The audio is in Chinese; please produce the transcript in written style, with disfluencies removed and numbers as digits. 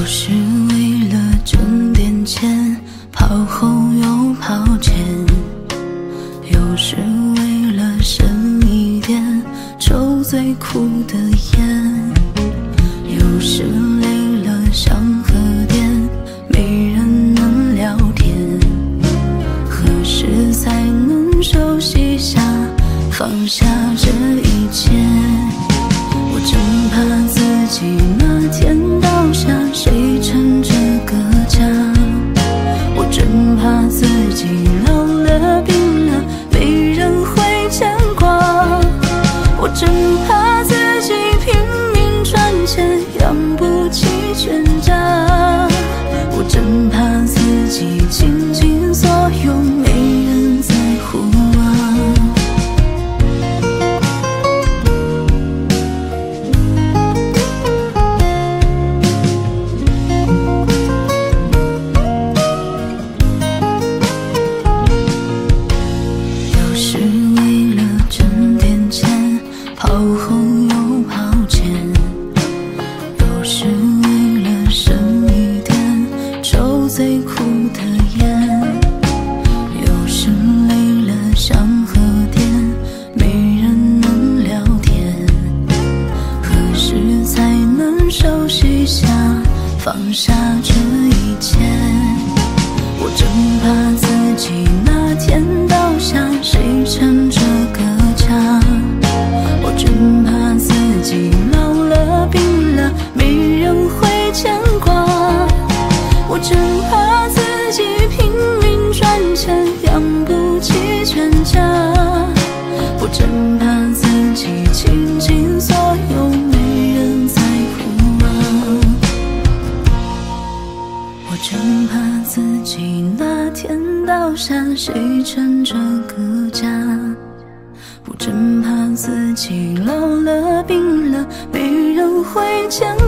时为了挣点钱，跑后又跑前，有时为了省一点，抽最苦的烟，有时累了想喝点，没人能聊天，何时才能休息下，放下这一切？我真怕自己哪天倒下，谁撑这个家？我真怕自己老了病了，没人会牵挂。我真怕自己拼命赚钱，养不起全家。我真怕自己倾尽所有，没人在乎啊。有时为了挣点钱，跑后又跑前，有时为了省一点，抽最苦的烟，有时累了想喝点，没人能聊天，何时才能休息下，放下这一切？我真怕自己哪天倒下，谁撑这个家？我真怕自己老了病了，没人会牵挂。我真怕自己拼命赚钱，养不起全家。我真怕自己倾尽所有，没人在乎啊。我真怕自己哪天倒下，谁撑这个家？我真怕自己老了病了，没人会牵